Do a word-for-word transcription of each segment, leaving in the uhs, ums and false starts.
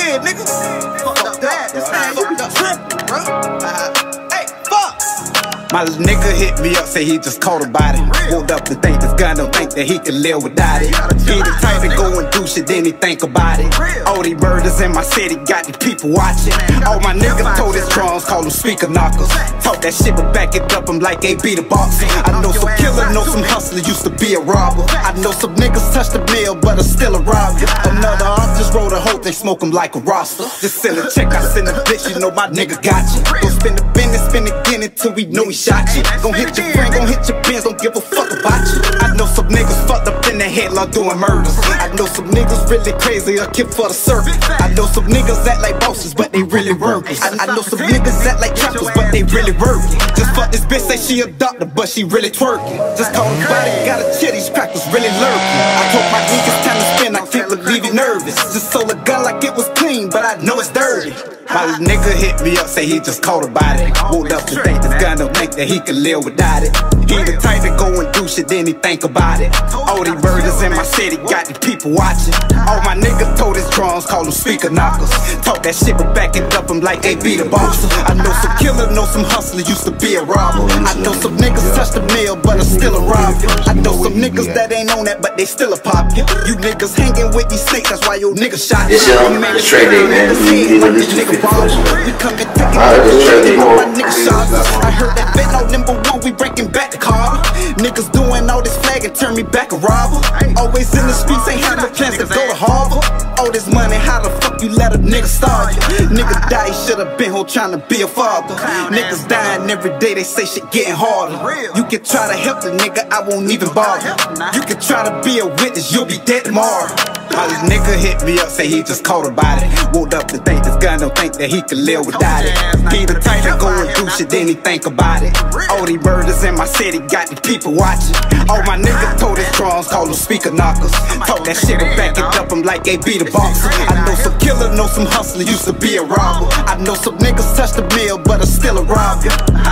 dead, nigga. Fuck that. This thing fucked up tripping, bro. Uh, hey, fuck. My nigga hit me up, say he just caught a body. Woke up to think this gun, don't think that he can live without it. He the type to go and do shit, then he think about it. All these murders in my city got these people watching. All my niggas told his drums, call them speaker knockers. Talk that shit, but back it up, I'm like A B the boxer. I know some killer, know some hustler, used to be a robber. I know some niggas touch the mill, but are still a robber. Another off just wrote a hope, they smoke him like a roster. Just send a check, I send a bitch, you know my nigga got you. Don't spend the business, spend again until we know he shot you. Gon' hit your friend, gon' hit your pins, don't give a fuck about you. I know some niggas fucked up in their head like doing murders. I know some niggas really crazy, a kid for the circuit. I know some niggas act like bosses, but they really workers. I, I know some niggas act like trappers, but they really working. Just fuck this bitch, say she a doctor, but she really twerking. Just call her body, got a chill, these crackers really lurking. I told my niggas time to spin, I can't believe he nervous. Just sold a gun like it was clean, but I know it's dirty. My nigga hit me up, say he just caught a body. Woke up to think this gun, don't think that he can live without it. He the type to go and do shit, then he think about it. All these murders in my city got these people watching. All my niggas told his drums, call them speaker knockers. Talk that shit, but back it up, I'm like A B the boxer. I know some killer, know some hustler, used to be a robber. I know some niggas touch the mill, but are still a robber. I know some niggas that ain't on that, but they still a pop. You niggas hanging with these snakes, that's why your niggas shot you. This is on the trade day, man. We need to nigga we come and take it, all my niggas shots. I heard that bet no number one, we breaking back the car. Niggas doing all this flag and turn me back a robber. Always in the streets, ain't had no plans to go to Harvard. All this money, how the fuck you let a nigga starve you? Nigga die, he should've been home trying to be a father. Niggas dying every day, they say shit getting harder. You can try to help the nigga, I won't even bother. You can try to be a witness, you'll be dead tomorrow. My nigga hit me up, say he just caught a body. Woke up to think this gun, don't think that he can live without it. He the type to go and do shit, then he think about it. All these murders in my city got these people watching. All my niggas told his drums, call them speaker knockers. Talk that shit, but back it up, I'm like A B the boxer. I know some killer, know some hustler, used to be a robber. I know some niggas touch the mill, but are still a robber.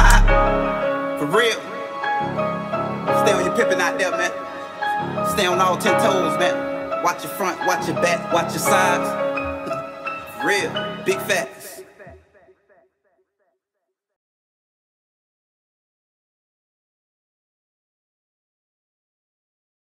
For real. Stay on your pimpin' out there, man. Stay on all ten toes, man. Watch your front, watch your back, watch your sides. Real, big facts.